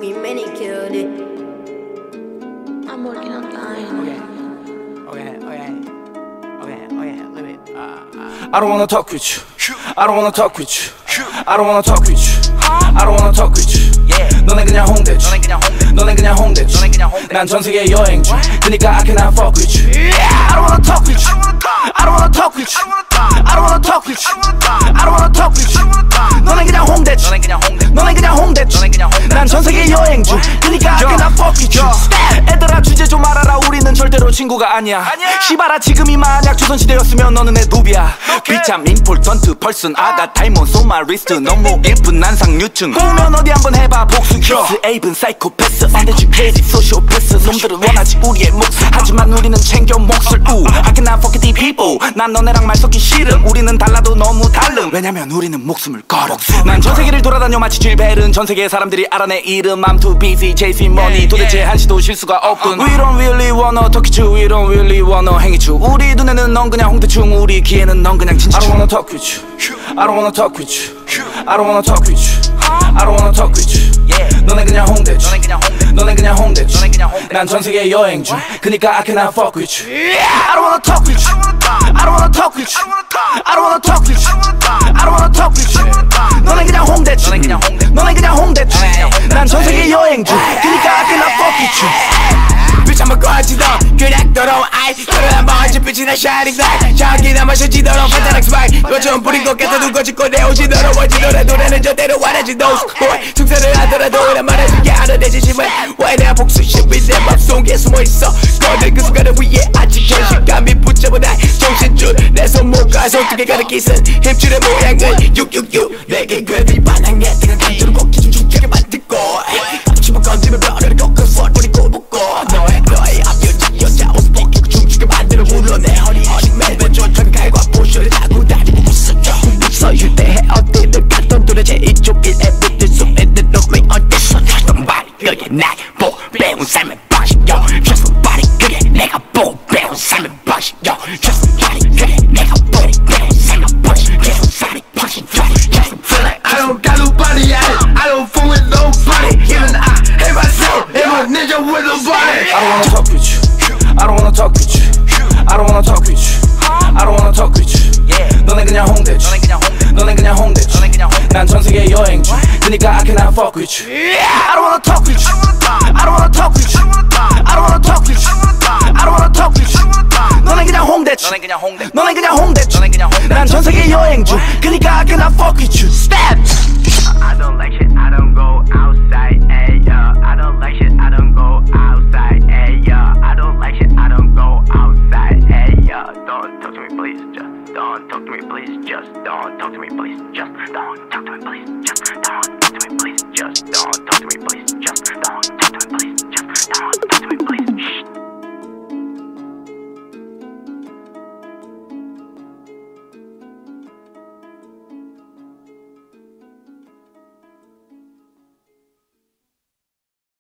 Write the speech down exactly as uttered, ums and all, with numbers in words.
we many killed it. I'm working on line. Okay, okay, okay, okay, okay. Let me. Uh, uh. I don't wanna talk with you. I don't wanna talk with you. I don't wanna talk with you. I don't wanna talk with you. 너네 그냥 홍대주. 너네 그냥 홍대주. 난 전 세계 여행 중. 그니까 I cannot fuck with you. I don't wanna talk with you. I don't wanna talk with you. I don't wanna talk with you. I don't wanna talk with you. 너네 그냥 홍대주. 너네 그냥 홍대주. 난 전 세계 여행 중. 그니까 I cannot fuck with you. 애들아 주제 좀 알아라. 우리는 절대로 친구가 아니야. 시바라 지금이 만약 조선시대였으면 너는 내 누비야. 비참 임폴턴트 펄슨 아가 다이몬 소마 리스트 너무 예쁜 난상유층. 보면 어디 한번 해봐 복수 키스 에이븐 사이코패스 언데주케이지 소시오패스 놈들은 원하지 우리의 몫을 하지만 우리는 챙겨 몫을 우 I cannot fuck with these people. 난 너네랑 말 섞기 싫음. 우리는 달라도 너무 다름. 왜냐면 우리는 목숨을 걸어. 난 전 세계를 돌아다녀 마치 질벨은 전 세계 사람들이 알아 내 이름. I'm too busy chasing money. 도대체 한시도 쉴 수가 없군. We don't really wanna talk it you. We don't really wanna hang it you. 우리 눈에는 넌 그냥 홍대충. 우리 귀에는 넌 그냥 진짜. I don't wanna talk with you. I don't wanna talk with you. I don't wanna talk with you. I don't wanna talk with you. 너네 그냥 홍대주. 너네 그냥 홍대주. 난 전 세계 여행 중. 그니까 I cannot fuck with you. I don't wanna talk with you. I don't wanna talk with you. I don't wanna talk with you. I don't wanna talk with you. 너네 그냥 홍대주. 너네 그냥 홍대주. 난 전 세계 여행 중. 그니까 I cannot fuck with you. bitch I'ma 꺼지도 그냥 더러운 아이 그러다 먼지 빛이 나 shining light 저기나 마셔지도록 판타락 스파이 너 좀 뿌린 것 같아 두고 짓고 내 옷이 더러워지더라 노래는 저대로 완해진 those boy 충선을 하더라도 이란 말해줄게 알아 내 진심을 왜 내가 복수심이 내 맘속에 숨어있어 거들 그 순간을 위해 아직 현실감이 붙잡은 날 정신줄 내 손목과 손등에 가득 기승 힘줄의 모양은 육육육 내게 괴비 반항해 뜨거운 감정을 꼭 기죽죽하게 만들고 앞치마 건지면 뼈를 꺾어 뿌리고 묶고 너의 너의 앞여자 여자 옷 벗기고 춤추게 만들어 물러 내 허리 허리 매번 쫓던 칼과 포쇼를 타고 다니고 있었죠 서유대해 어디를 갔던 도대체 이쪽 일에 붙을 수 있는 놈이 어딨어 Just somebody 그게 날 보고 배운 삶의 방식이요 Just somebody 그게 내가 보고 배운 삶의 방식이요 Just somebody 그게 내가 보고 배운 삶의 방식 Just somebody 방식 Just feel like I don't got nobody I don't fool with nobody Even I hate myself and my ninja with nobody I don't wanna talk with you I don't wanna talk with you I don't wanna talk with you I don't wanna talk with you 너네 그냥 홍대주 너네 그냥 홍대주 난 전 세계 여행 중 그니까 I cannot fuck with you I don't wanna talk with you I don't wanna talk with you I don't wanna talk with you I don't wanna talk with you 너네 그냥 홍대주 너네 그냥 홍대주 난 전 세계 여행 중 그니까 I cannot fuck with you Step I don't like shit I don't go outside ay yeah I don't like shit I don't go outside ay yeah I don't like shit I don't go outside ay yeah Don't talk to me please just don't talk to me please just don't talk to me please just don't talk to me please just don't talk to me please just don't talk to me please